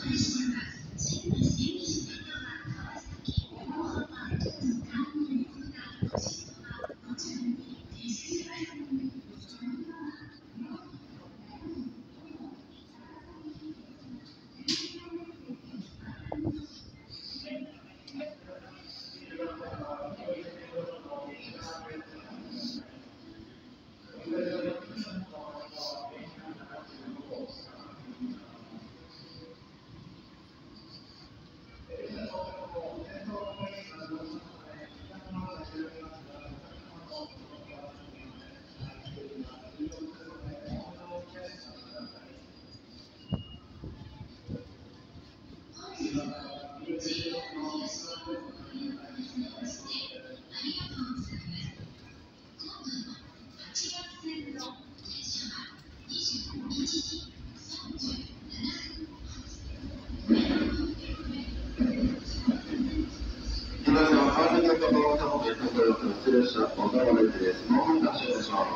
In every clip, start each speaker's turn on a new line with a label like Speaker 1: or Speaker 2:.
Speaker 1: 普通列車小田原駅です。もう発車いたします。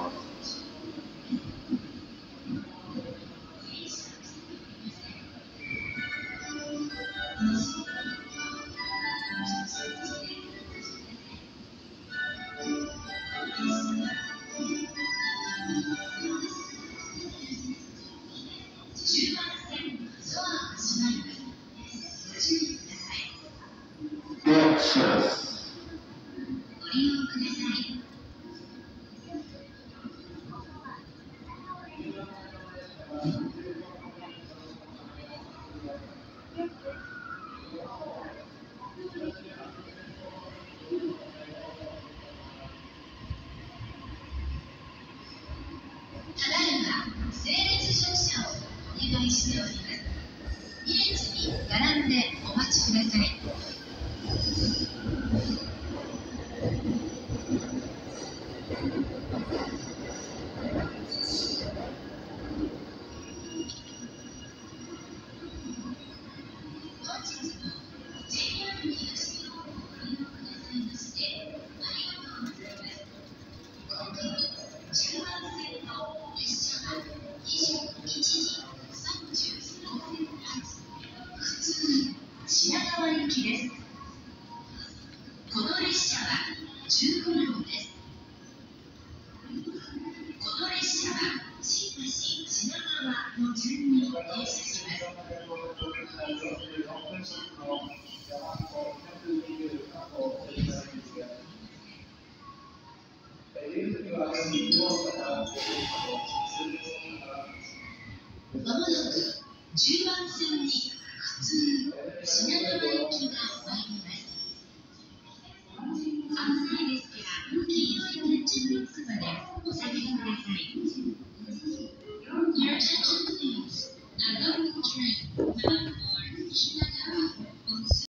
Speaker 2: ただいま整列乗車をお願いしております。2列に並んでお待ちください。品川行きです。この列車は15両です。この列車は新橋品川の順に停車します。